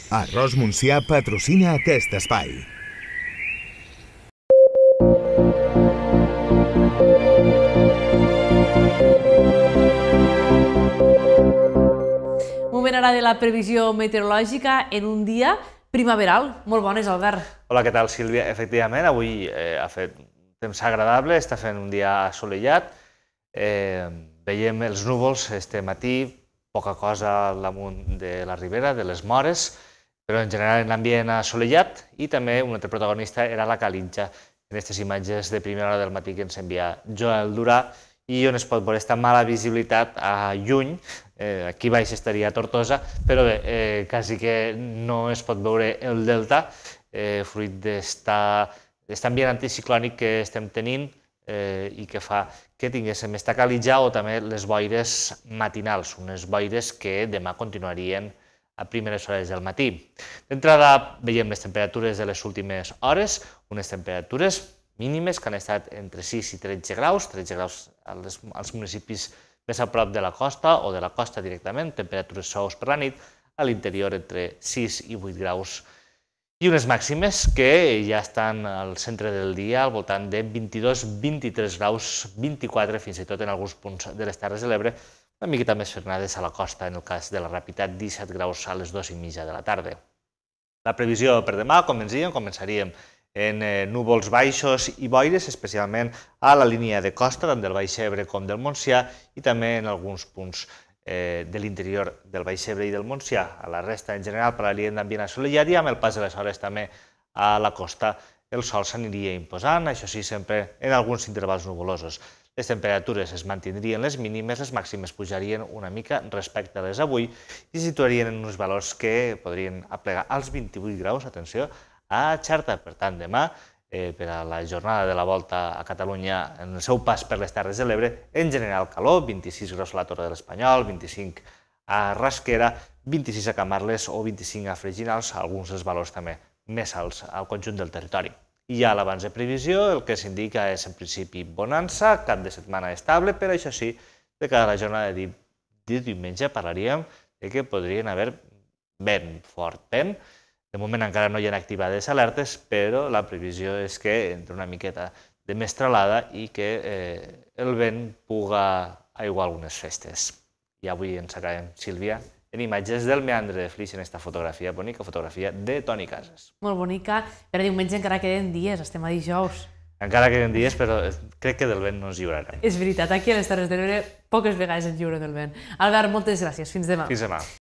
Arròs Montsià patrocina aquest espai. Moment ara de la previsió meteorològica en un dia primaveral. Molt bones, Albert. Hola, què tal, Sílvia? Efectivament, avui ha fet un temps agradable, està fent un dia assolellat. Veiem els núvols este matí, poca cosa al damunt de la ribera, de les Mores, però en general en l'ambient assolellat, i també un altre protagonista era la Calitja, en aquestes imatges de primera hora del matí que ens envia Joel Durà, i on es pot veure aquesta mala visibilitat a lluny. Aquí baix estaria Tortosa, però bé, quasi que no es pot veure el delta, fruit d'aquest ambient anticiclònic que estem tenint i que fa que tinguéssim esta Calitja o també les boires matinals, unes boires que demà continuarien a primeres hores del matí. D'entrada veiem les temperatures de les últimes hores, unes temperatures mínimes que han estat entre 6 i 13 graus, 13 graus als municipis més a prop de la costa o de la costa directament, temperatures suaus per la nit, a l'interior entre 6 i 8 graus. I unes màximes que ja estan al centre del dia, al voltant de 22-23 graus, 24 fins i tot en alguns punts de les Terres de l'Ebre, una miqueta més frenades a la costa, en el cas de la Ràpita, 17 graus a les 2:30 de la tarda. La previsió per demà, començaríem en núvols baixos i boires, especialment a la línia de costa, tant del Baix Ebre com del Montsià, i també en alguns punts de l'interior del Baix Ebre i del Montsià. A la resta, en general, parlarien d'ambient assolellat i amb el pas de les hores també a la costa el sol s'aniria imposant, això sí, sempre en alguns intervals nuvolosos. Les temperatures es mantindrien les mínimes, les màximes pujarien una mica respecte a les d'avui i situarien en uns valors que podrien aplegar als 28 graus, atenció, a Xerta. Per tant, demà, per a la jornada de la Volta a Catalunya, en el seu pas per les Terres de l'Ebre, en general calor, 26 graus a la Torre de l'Espanyol, 25 a Rasquera, 26 a Camarles o 25 a Freginals, alguns dels valors també més alts al conjunt del territori. I ja a l'abans de previsió el que s'indica és en principi bonança, cap de setmana estable, però això sí, de cada la jornada de diumenge parlaríem que podrien haver vent, fort vent. De moment encara no hi ha activades alertes, però la previsió és que entre una miqueta de mestralada i que el vent puga aiguar algunes festes. I avui ens acabem, Sílvia, en imatges del meandre de Flix en aquesta fotografia, bonica fotografia de Toni Casas. Molt bonica. Per diumenge encara queden dies, estem a dijous. Encara queden dies, però crec que del vent no ens lliurarem. És veritat, aquí a les Terres de l'Ebre poques vegades ens lliuren del vent. Albert, moltes gràcies. Fins demà. Fins demà.